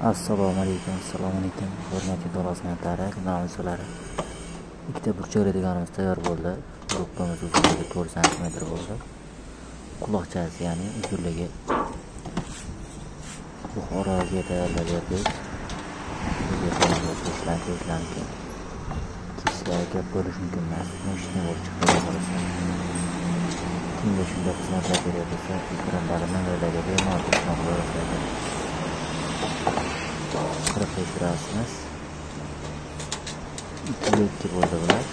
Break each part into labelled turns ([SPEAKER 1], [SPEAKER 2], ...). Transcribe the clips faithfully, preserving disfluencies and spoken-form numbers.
[SPEAKER 1] Assalomu alaykum, assalomu alaykum. Hurmatli do'stlar, namozlari. Ikkita burchak oladiganimiz tayyor bo'ldi. Gruppamiz uzunligi to'rt santimetr bo'ldi. Quloqchasi, ya'ni uzunligi Buxoroga tayyorladik. Kishlarga bo'lish mumkin emas. Mushni bo'lib chiqdi bo'lsa. Kimga shunday xizmatlar beradisa, ekranlarini yo'llaga bemalol qilaveradi. qirq besh rasmiz. ikki ikki bo'ldi bular.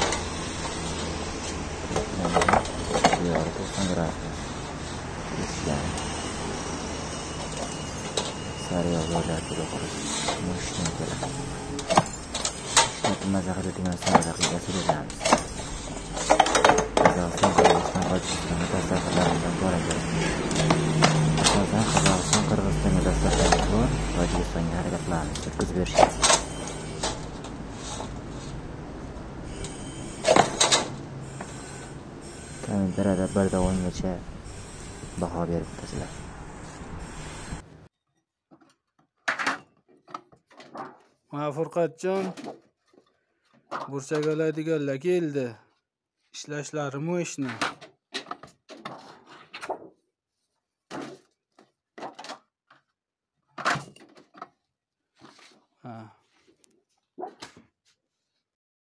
[SPEAKER 1] Bu yerda to'qson rasmiz. Ishlar. Sariya yo'llarga qo'yib, mushni keladi. Ishni mazaxat etgan sariyga suramiz. Qozog'iston Qirg'iziston Tojikistonga tasarruflardan boradi. Asosan Qozog'iston Qirg'izistonga tasarruflar bor, Tojikistonga harakatlarni o'tkazib berishgan. Kommentariyada bir davomgacha baho berib o'tasizlar.
[SPEAKER 2] Ma Furqatjon burchak oladiganlar keldi. Ishlashlari mu ishni.